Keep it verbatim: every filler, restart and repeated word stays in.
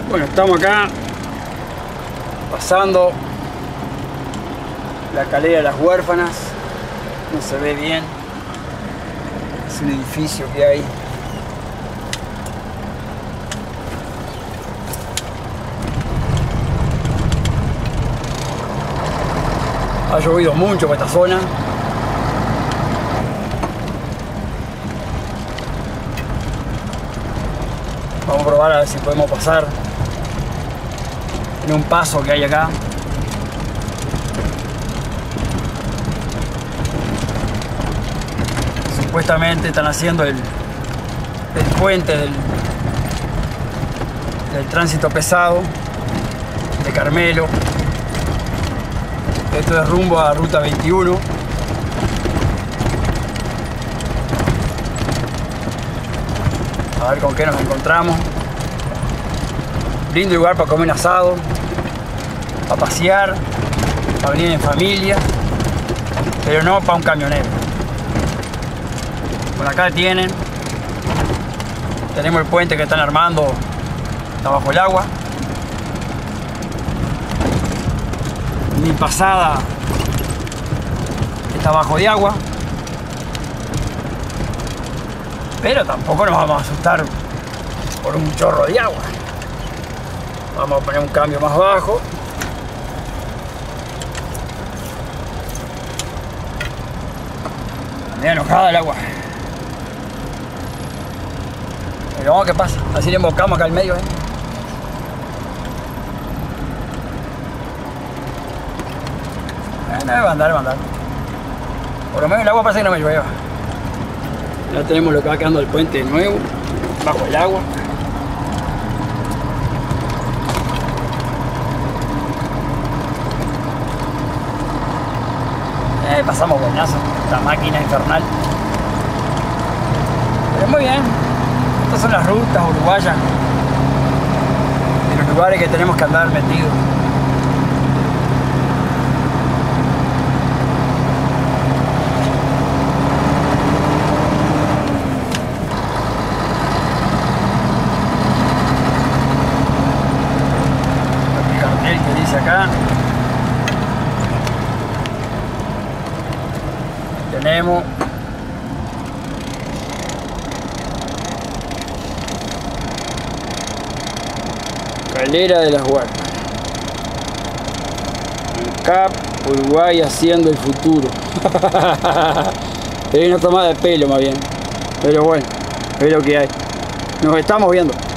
Bueno, estamos acá pasando la calera de las huérfanas. No se ve bien. Es un edificio que hay. Ha llovido mucho por esta zona. Vamos a probar a ver si podemos pasar en un paso que hay acá. Supuestamente están haciendo el, el puente del, del tránsito pesado de Carmelo. Esto es rumbo a Ruta veintiuno. A ver con qué nos encontramos. Lindo lugar para comer un asado, para pasear, para venir en familia, pero no para un camionero. Por acá tienen. Tenemos el puente que están armando, está bajo el agua. Mi pasada está bajo de agua, pero tampoco nos vamos a asustar por un chorro de agua. Vamos a poner un cambio más bajo. Medio enojada el agua, pero vamos, ¿qué pasa? Así le embocamos acá al medio, ¿eh? No me va a andar, va a andar. Por lo menos el agua parece que no me llueva. Ya tenemos lo que va quedando del puente de nuevo, bajo el agua. Eh, pasamos buenazo, esta máquina infernal. Pero muy bien. Estas son las rutas uruguayas de los lugares que tenemos que andar metidos. Que dice acá tenemos calera de las huertas, ANCAP Uruguay haciendo el futuro. Es una tomada de pelo más bien, pero bueno, es lo que hay. Nos estamos viendo.